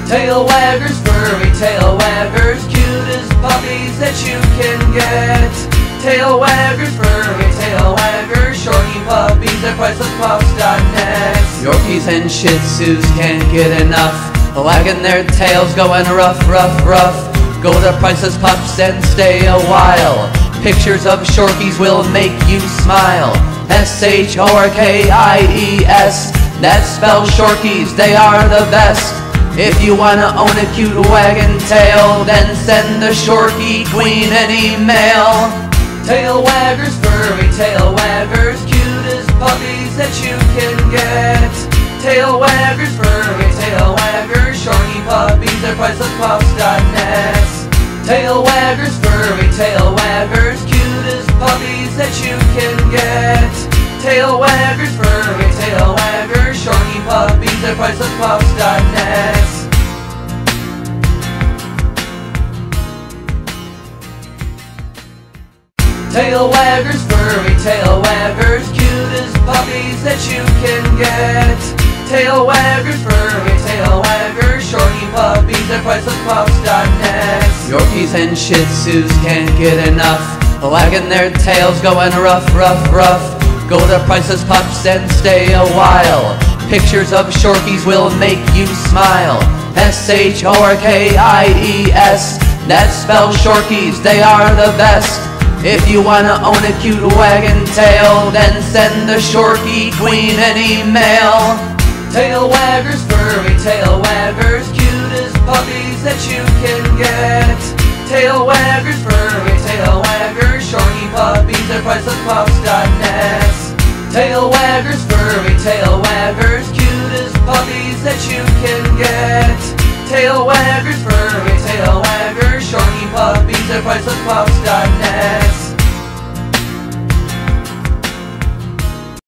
Tail waggers, furry tail waggers, cutest puppies that you can get. Tail waggers, furry tail waggers, shorty puppies at pricelesspups.net. Yorkies and Shih Tzus can't get enough, wagging their tails, going rough, rough, rough. Go to Priceless Pups and stay a while. Pictures of Shorkies will make you smile. S-H-O-R-K-I-E-S, that spells Shorkies, they are the best. If you wanna own a cute wagging tail, then send the Shorkie Queen an email. Tail waggers, furry tail waggers, cutest puppies that you can get. Tail waggers, furry tail waggers, shorty puppies at pricelesspups.net. Tail waggers, furry tail waggers, cutest puppies that you can get. Tail waggers, furry tail waggers, shorty puppies at pricelesspups.net. Tail waggers, furry tail waggers, cutest puppies that you can get. Tail waggers, furry tail waggers, shorty puppies at pricelesspups.net. Yorkies and Shih Tzus can't get enough, wagging their tails, going rough, rough, rough. Go to Priceless Pups and stay a while. Pictures of Shorkies will make you smile. S-H-O-R-K-I-E-S, that spells Shorkies, they are the best. If you wanna own a cute wagging tail, then send the Shorkie Queen an email. Tail waggers, furry tail waggers, cutest puppies that you can get. Tail waggers, furry tail waggers, shorty puppies at pricelesspups.net. Tail waggers, furry tail waggers, cutest puppies that you can get. Tail waggers, furry tail waggers, shorty puppies at pricelesspups.net.